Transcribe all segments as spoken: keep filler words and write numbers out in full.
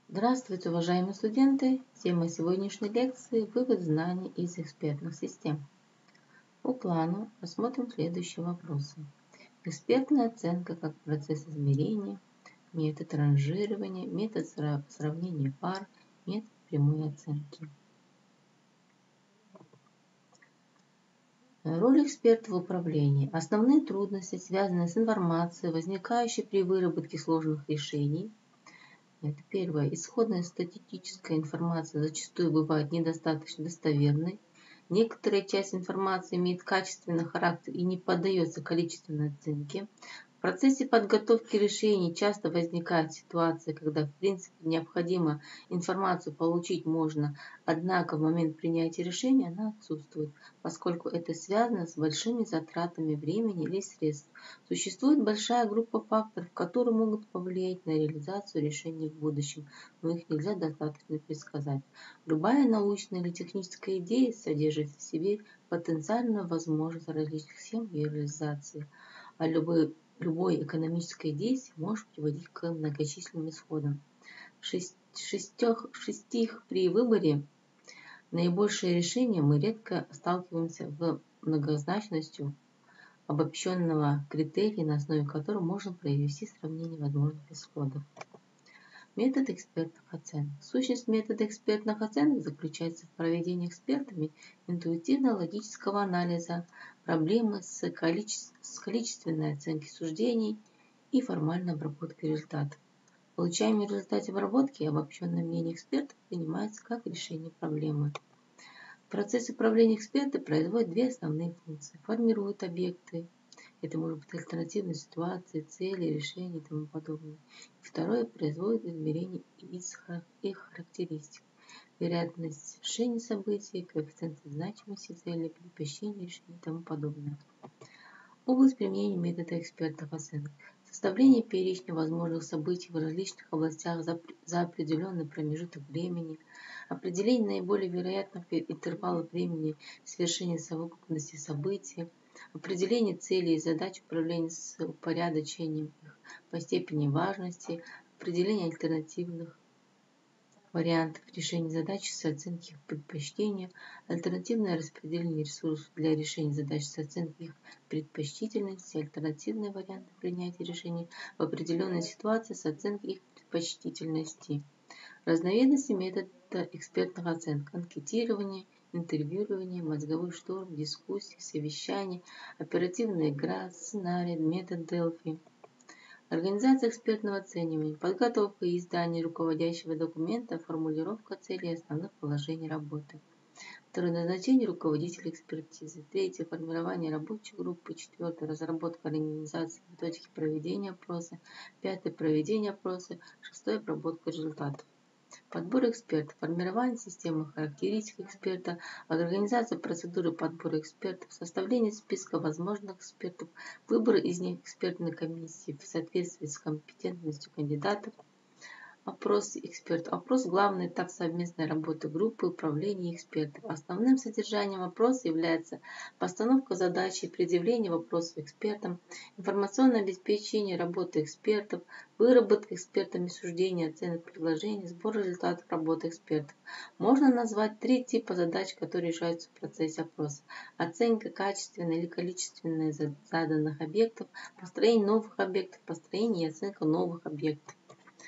Здравствуйте, уважаемые студенты! Тема сегодняшней лекции – вывод знаний из экспертных систем. По плану рассмотрим следующие вопросы. Экспертная оценка как процесс измерения, метод ранжирования, метод сравнения пар, метод прямой оценки. Роль эксперта в управлении. Основные трудности, связанные с информацией, возникающей при выработке сложных решений. Это первое. Исходная статистическая информация зачастую бывает недостаточно достоверной. Некоторая часть информации имеет качественный характер и не поддается количественной оценке. В процессе подготовки решений часто возникает ситуация, когда в принципе необходимо информацию получить можно, однако в момент принятия решения она отсутствует, поскольку это связано с большими затратами времени или средств. Существует большая группа факторов, которые могут повлиять на реализацию решений в будущем, но их нельзя достаточно предсказать. Любая научная или техническая идея содержит в себе потенциальную возможность различных схем ее реализации, а любой, любое экономическое действие может приводить к многочисленным исходам. В-шестых, при выборе наибольшее решение мы редко сталкиваемся с многозначностью обобщенного критерия, на основе которого можно провести сравнение возможных исходов. Метод экспертных оценок. Сущность метода экспертных оценок заключается в проведении экспертами интуитивно-логического анализа проблемы с, количе... с количественной оценкой суждений и формальной обработкой результатов. Получаемые в результате обработки и обобщенное мнение экспертов принимается как решение проблемы. Процесс управления эксперты производит две основные функции. Формируют объекты. Это может быть альтернативные ситуации, цели, решения и тому подобное. И второе, производит измерение их характеристик. Вероятность совершения событий, коэффициенты значимости цели, предпочтения решений и тому подобное. Область применения метода экспертных оценок. Составление перечня возможных событий в различных областях за, за определенный промежуток времени, определение наиболее вероятных интервалов времени совершения совокупности событий, определение целей и задач управления с упорядочением их по степени важности, определение альтернативных вариантов решения задач с оценки их предпочтения, альтернативное распределение ресурсов для решения задач с оценки их предпочтительности, альтернативные варианты принятия решений в определенной ситуации с оценки их предпочтительности. Разновидности метода экспертных оценок: анкетирование, интервьюирование, мозговой штурм, дискуссии, совещания, оперативная игра, сценарий, метод Делфи. Организация экспертного оценивания, подготовка и издание руководящего документа, формулировка целей и основных положений работы. Второе, назначение руководителя экспертизы. Третье, формирование рабочей группы. Четвертое, разработка организации методики проведения опроса. Пятое, проведение опроса. Шестое, обработка результатов. Подбор экспертов, формирование системы характеристик эксперта, организация процедуры подбора экспертов, составление списка возможных экспертов, выбор из них экспертной комиссии в соответствии с компетентностью кандидатов, опрос экспертов. Опрос – главный этап совместной работы группы управления экспертов. Основным содержанием опроса является постановка задачи, предъявление вопросов экспертам, информационное обеспечение работы экспертов, выработка экспертами суждений, оценок предложений, сбор результатов работы экспертов. Можно назвать три типа задач, которые решаются в процессе опроса. Оценка качественной или количественной заданных объектов, построение новых объектов, построение и оценка новых объектов.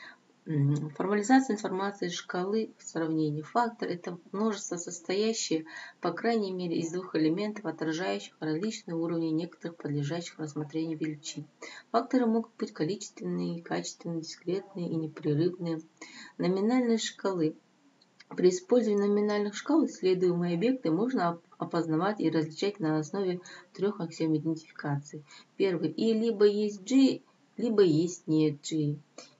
Формализация информации из шкалы в сравнении. Фактор – это множество, состоящее, по крайней мере, из двух элементов, отражающих различные уровни некоторых подлежащих рассмотрению величин. Факторы могут быть количественные, качественные, дискретные и непрерывные. Номинальные шкалы. При использовании номинальных шкал исследуемые объекты можно опознавать и различать на основе трех аксиом идентификации. Первый – и либо есть G, либо есть нет G.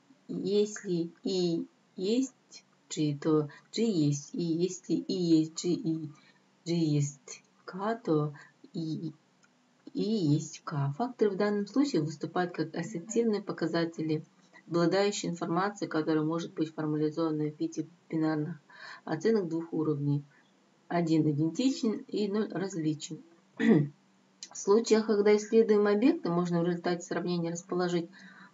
Если и есть G, то G есть и. Если и есть G и G есть K, то и, и есть K. Факторы в данном случае выступают как ассоциативные показатели, обладающие информацией, которая может быть формализована в виде бинарных оценок двух уровней. Один идентичен и ноль различен. В случаях, когда исследуемые объекты можно в результате сравнения расположить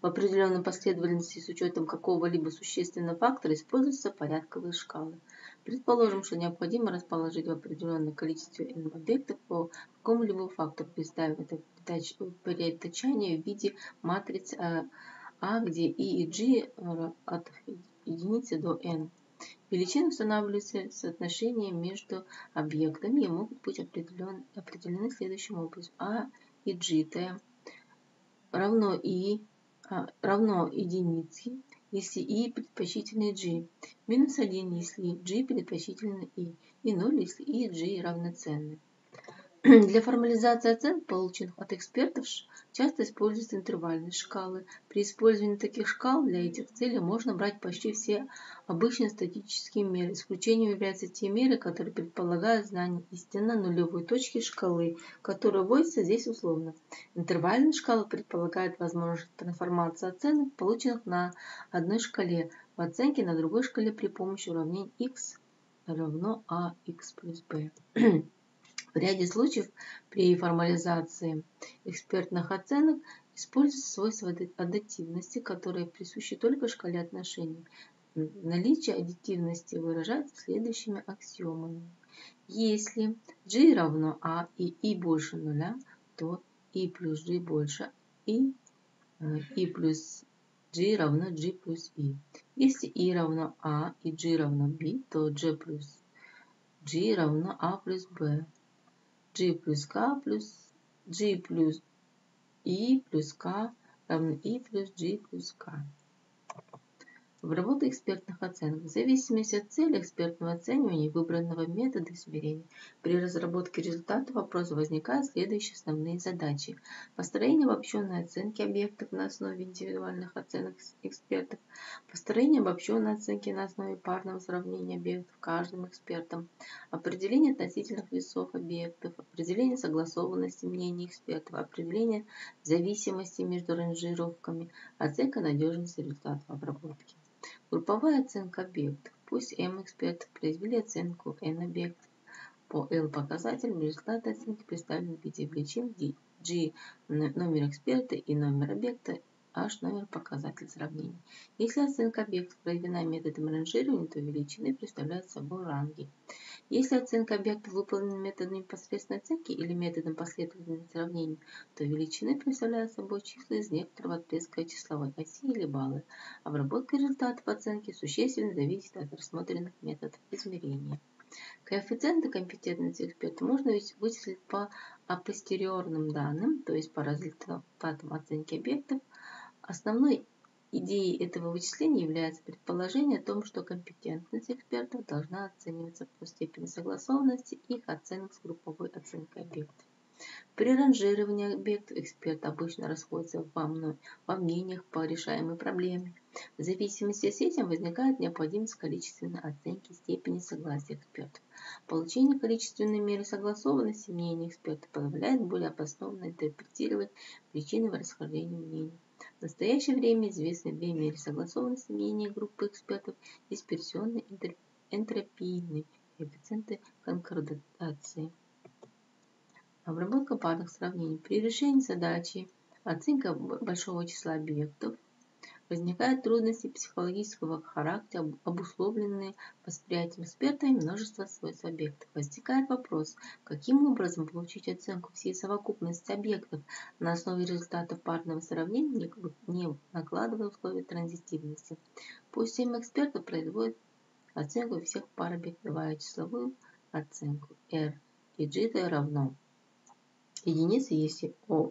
в определенной последовательности с учетом какого-либо существенного фактора используются порядковые шкалы. Предположим, что необходимо расположить в определенном количестве n объектов по какому-либо фактору, представив это перетачание в виде матриц А, где i и g от единицы до n. Величины устанавливаются соотношения между объектами и могут быть определены, определены следующим образом. А и g t равно i а, равно единице, если i предпочтительнее g, минус один, если g предпочтительнее i, и ноль, если i и g равноценны. Для формализации оценок, полученных от экспертов, часто используются интервальные шкалы. При использовании таких шкал для этих целей можно брать почти все обычные статистические меры. Исключением являются те меры, которые предполагают знание истинно нулевой точки шкалы, которая вводится здесь условно. Интервальная шкала предполагает возможность трансформации оценок, полученных на одной шкале, в оценке на другой шкале при помощи уравнения x равно ax плюс b. В ряде случаев при формализации экспертных оценок используются свойства аддитивности, которые присущи только шкале отношений. Наличие аддитивности выражается следующими аксиомами. Если g равно a и i больше нуля, то i плюс g больше i, i плюс g равно g плюс i. Если i равно a и g равно b, то g плюс g равно a плюс b. G плюс K плюс G плюс I плюс K равно I плюс G плюс K. Обработка экспертных оценок. В зависимости от цели экспертного оценивания и выбранного метода измерения, при разработке результата вопроса возникают следующие основные задачи. Построение обобщенной оценки объектов на основе индивидуальных оценок экспертов, построение обобщенной оценки на основе парного сравнения объектов каждым экспертом, определение относительных весов объектов, определение согласованности мнений экспертов, определение зависимости между ранжировками, оценка надежности результатов обработки. Групповая оценка объектов. Пусть m экспертов произвели оценку n объектов по L показателям. Результаты оценки представлены в виде величин G номер эксперта и номер объекта, H номер показатель сравнения. Если оценка объектов проведена методом ранжирования, то величины представляют собой ранги. Если оценка объектов выполнена методом непосредственной оценки или методом последовательного сравнения, то величины представляют собой числа из некоторого отрезка числовой оси или баллы. Обработка результатов оценки существенно зависит от рассмотренных методов измерения. Коэффициенты компетентности эксперта можно вычислить по апостериорным данным, то есть по результатам оценки объектов. Основной идеей этого вычисления является предположение о том, что компетентность экспертов должна оцениваться по степени согласованности их оценок с групповой оценкой объектов. При ранжировании объектов эксперт обычно расходится во, во мнениях по решаемой проблеме. В зависимости с этим возникает необходимость количественной оценки степени согласия экспертов. Получение количественной меры согласованности мнений экспертов позволяет более обоснованно интерпретировать причины расхождения мнений. В настоящее время известны две меры согласованности мнений группы экспертов: дисперсионный и энтропийный коэффициенты конкордации. Обработка парных сравнений. При решении задачи оценка большого числа объектов возникают трудности психологического характера, обусловленные восприятием эксперта и множества свойств объектов. Возникает вопрос, каким образом получить оценку всей совокупности объектов на основе результатов парного сравнения, не накладывая условия транзитивности. Пусть семь экспертов производят оценку всех пар объектов, давая числовую оценку R и G равно единице, если O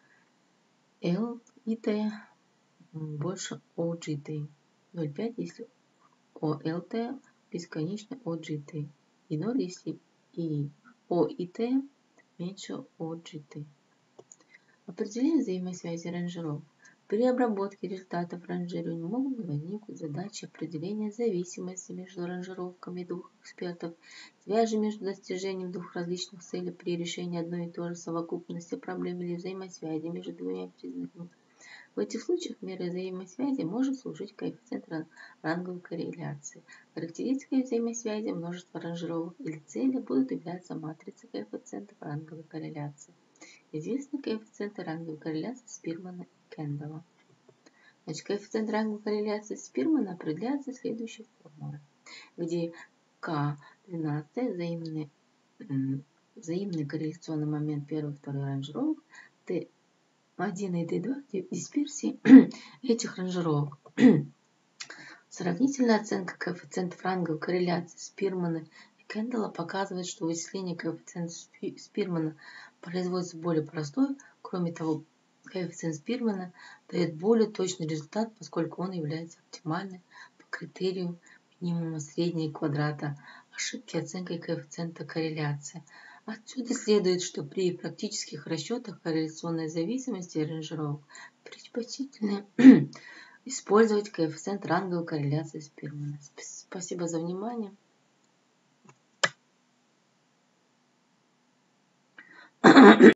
L и T больше о джи ти, ноль целых пять десятых, если о эл ти бесконечно о джи ти, и ноль, если и O и T меньше о джи ти. Определение взаимосвязи ранжировок. При обработке результатов ранжирования могут возникнуть задачи определения зависимости между ранжировками двух экспертов, связи между достижением двух различных целей при решении одной и той же совокупности проблем или взаимосвязи между двумя признаками. В этих случаях мерой взаимосвязи может служить коэффициент ранговой корреляции. Характеристикой взаимосвязи множества ранжировок или цели будут являться матрицы коэффициентов ранговой корреляции. Известны коэффициенты ранговой корреляции Спирмана и Кендалла. Значит, коэффициент ранговой корреляции Спирмана определяется следующей формулой, где К двенадцать взаимный, взаимный корреляционный момент первый и второй ранжировок, Т один и Т два дисперсии этих ранжировок. Сравнительная оценка коэффициентов ранговой корреляции Спирмана и Кендалла показывает, что вычисление коэффициента Спирмана производится более простой. Кроме того, коэффициент Спирмана дает более точный результат, поскольку он является оптимальным по критерию минимума средней квадрата ошибки оценкой коэффициента корреляции. Отсюда следует, что при практических расчетах корреляционной зависимости ранжировок предпочтительно использовать коэффициент ранговой корреляции Спирмана. Спасибо за внимание.